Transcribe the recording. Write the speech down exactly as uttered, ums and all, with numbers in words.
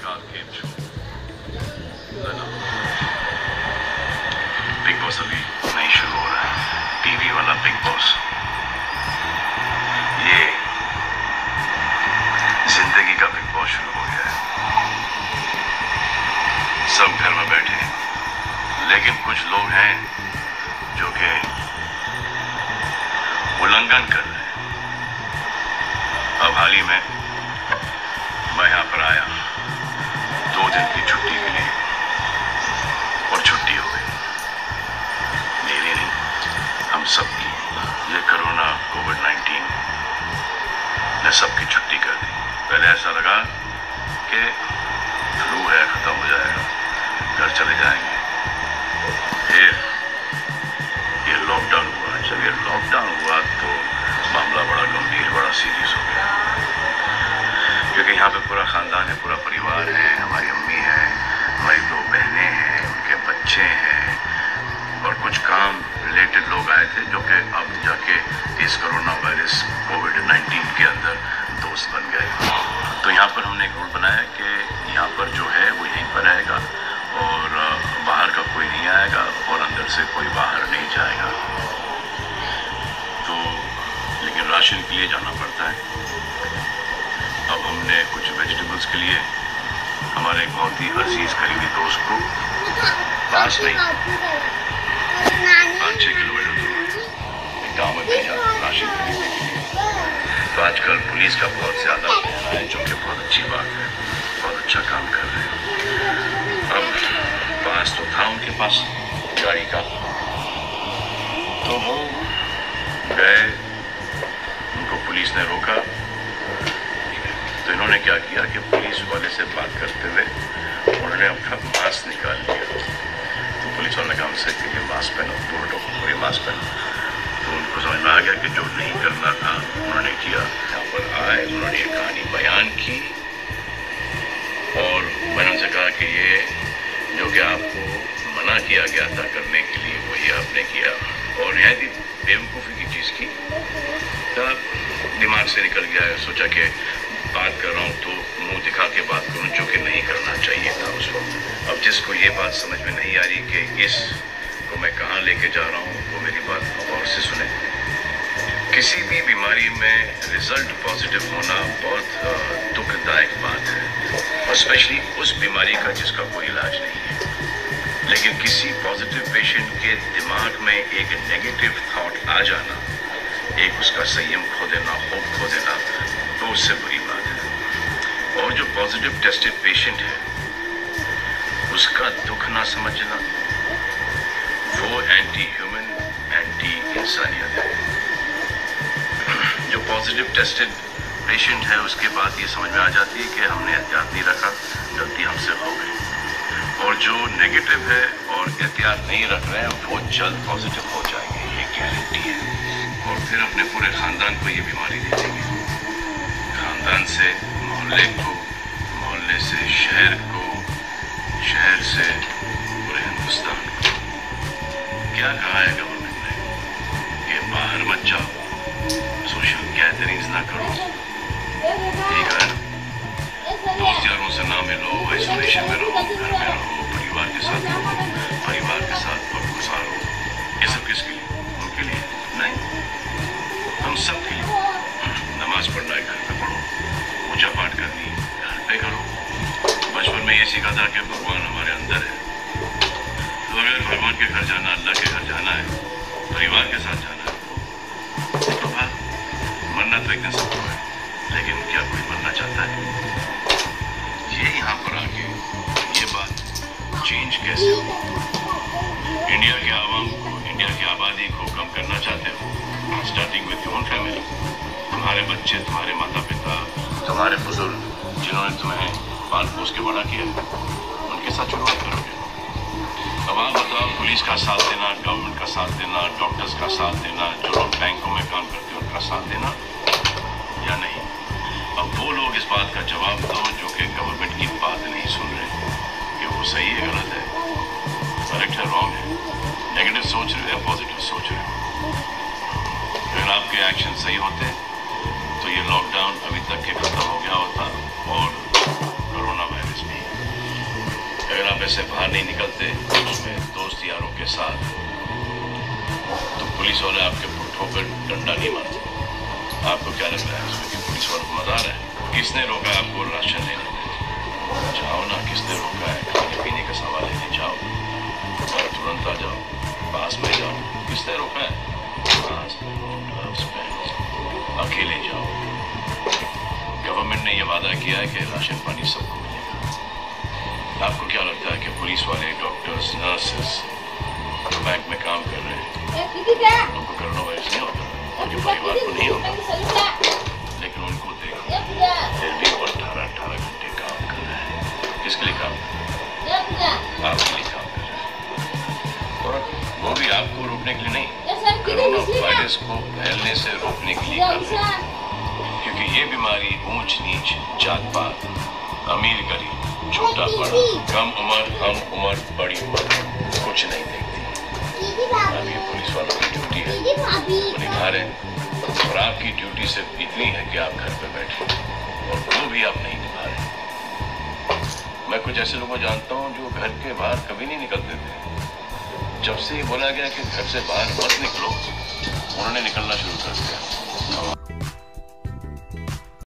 नमस्कार, केम छो? Big boss अभी नहीं शुरू हो रहा है, टीवी वाला बिग बॉस। ये जिंदगी का बिग बॉस शुरू हो गया है। सब घर में बैठे हैं, लेकिन कुछ लोग हैं जो कि उल्लंघन कर रहे हैं। अब हाल ही में मैं यहाँ पर आया दो दिन की छुट्टी के लिए, और छुट्टी हो गई। मेरी नहीं, हम सबकी। ये कोरोना कोविड नाइन्टीन ने सबकी छुट्टी कर दी। पहले ऐसा लगा कि फ्लू है, खत्म हो जाएगा, घर चले जाएंगे। फिर ये लॉकडाउन हुआ। जब ये लॉकडाउन हुआ तो मामला बड़ा गंभीर, बड़ा सीरियस हो गया, क्योंकि यहाँ पे पूरा खानदान है, पूरा परिवार है। हमारी अम्मी है, हमारी दो बहनें हैं, उनके बच्चे हैं, और कुछ काम रिलेटेड लोग आए थे जो कि अब जाके इस कोरोना वायरस कोविड नाइन्टीन के अंदर दोस्त बन गए। तो यहाँ पर हमने एक रूल बनाया कि यहाँ पर जो है वो यहीं पर रहेगा, और बाहर का कोई नहीं आएगा, और अंदर से कोई बाहर नहीं जाएगा। तो लेकिन राशन के लिए जाना पड़ता है। अब हमने कुछ वेजिटेबल्स के लिए हमारे एक बहुत ही अजीज करीबी दोस्त को, पास नहीं पाँच छः किलोमीटर दूर गाँव में भेजा राशन खरीदने के लिए। तो आजकल पुलिस का बहुत ज़्यादा अभियान है, जो कि बहुत अच्छी बात है, बहुत अच्छा काम कर रहे हैं। अब पास तो था उनके पास गाड़ी का, तो वो गए, उनको पुलिस ने रोका। तो इन्होंने क्या किया कि पुलिस वाले से बात करते हुए उन्होंने अपना मास्क निकाल लिया। तो पुलिस वाले ने कहा उनसे कि ये मास्क पहनो, बोर्डो और ये मास्क पहनो। तो उनको समझ में आ गया कि जो नहीं करना था उन्होंने किया। यहाँ पर आए, उन्होंने ये कहानी बयान की, और मैंने उनसे कहा कि ये जो कि आपको मना किया गया था करने के लिए, वही आपने किया, और यह थी बेवकूफ़ी की चीज़ की। तब दिमाग से निकल गया, सोचा कि बात कर रहा हूँ तो मुंह दिखा के बात करूँ, जो कि नहीं करना चाहिए था उस वक्त। अब जिसको ये बात समझ में नहीं आ रही कि इस को मैं कहाँ लेके जा रहा हूँ, वो मेरी बात गौर से सुने। किसी भी बीमारी में रिजल्ट पॉजिटिव होना बहुत दुखदायक बात है, और स्पेशली उस बीमारी का जिसका कोई इलाज नहीं है। लेकिन किसी पॉजिटिव पेशेंट के दिमाग में एक नेगेटिव थॉट आ जाना, एक उसका संयम खो देना, होप खो देना, तो उससे बुरी बात है। और जो पॉजिटिव टेस्टेड पेशेंट है, उसका दुख ना समझना, वो एंटी ह्यूमन, एंटी इंसानियत है। जो पॉजिटिव टेस्टेड पेशेंट है, उसके बाद ये समझ में आ जाती है कि हमने एहतियात नहीं रखा, गलती हमसे हो गई। और जो नेगेटिव है और एहतियात नहीं रख रहे हैं, वो जल्द पॉजिटिव हो जाएंगे, ये गारंटी है। और फिर अपने पूरे ख़ानदान को ये बीमारी दे देंगे। खानदान से मोहल्ले को, मोहल्ले से शहर को, शहर से पूरे हिंदुस्तान को। क्या कहा है गवर्नमेंट ने कि बाहर मत जाओ, सोशल गैदरिंग्स ना करो, ठीक है, दोस्त यारों से ना मिलो, आइसोलेशन में रहो, घर में रहो, परिवार के साथ रहो, परिवार के साथ वक्त गुजारो। ये सब किसके लिए? उनके लिए नहीं, हम सब के लिए। नमाज पढ़ना है, घर पे पढ़ो, पूजा पाठ करनी घर पे करो। बचपन में ये सीखा था कि भगवान हमारे अंदर है, तो अगर भगवान के घर जाना, अल्लाह के घर जाना है, परिवार के साथ जाना है, तो भाई मरना तो एक दिन सबको है, लेकिन क्या कोई मरना चाहता है? ये यहाँ पर आके ये बात चेंज कैसे हो? इंडिया के आवाम को, इंडिया की आबादी को कम करना चाहते हो, starting with your own family. तुम्हारे बच्चे, तुम्हारे माता पिता, तुम्हारे बुजुर्ग जिन्होंने तुम्हें पाल पोस के बड़ा किया, उनके साथ शुरुआत करोगे। अब आप बताओ, पुलिस का साथ देना, गवर्नमेंट का साथ देना, डॉक्टर्स का साथ देना, जो लोग बैंकों में काम करते हैं उनका साथ देना या नहीं? अब वो लोग इस बात का जवाब दो जो कि गवर्नमेंट की बात नहीं सुन रहे, कि वो सही है, गलत है, करेक्ट है, रॉन्ग है, नेगेटिव सोच रहे हैं, पॉजिटिव सोच रहे हो। अगर आपके एक्शन सही होते तो ये लॉकडाउन अभी तक के खत्म हो गया होता, और कोरोना वायरस भी। घर से बाहर नहीं निकलते अपने दोस्त यारों के साथ, तो पुलिस वाले आपके पुट्ठों पर डंडा नहीं मारते। आपको क्या लग रहा है इसमें कि पुलिस वालों को मजा आ रहा है? किसने रोका है आपको राशन लेने? जाओ ना, किसने रोका है? खाने पीने का सामान लेने जाओ और तुरंत आ जाओ, पास में जाओ। किसने रोका है? मास्क, ग्लव्स पहनो, अकेले जाओ। गवर्नमेंट ने यह वादा किया है कि राशन पानी सबको मिलेगा। आपको क्या लगता है कि पुलिस वाले, डॉक्टर्स, नर्सेस जो बैंक में काम कर रहे हैं, उनको कोरोना वायरस नहीं होता, उनके परिवार को नहीं होता, लेकिन उनको देखो फिर भी वो अठारह अठारह घंटे काम कर रहे हैं। किसके लिए काम कर रहे हैं? आपके लिए काम कर रहे हैं, और वो भी आपको रोकने के लिए नहीं, कोरोना वायरस को फैलने से रोकने के लिए कर रहे हैं। क्योंकि ये बीमारी ऊंच नीच, जात पात, अमीर गरीब, छोटा बड़ा, कम उम्र, कम उम्र, बड़ी उम्र कुछ नहीं देखती। अब ये पुलिस वालों की ड्यूटी है, वो निभा रहे हैं, और आपकी ड्यूटी सिर्फ इतनी है कि आप घर पे बैठे, और वो भी आप नहीं निभा रहे। मैं कुछ ऐसे लोगों जानता हूँ जो घर के बाहर कभी नहीं निकलते थे। जब से ये बोला गया कि घर से बाहर मत निकलो, उन्होंने निकलना शुरू कर दिया।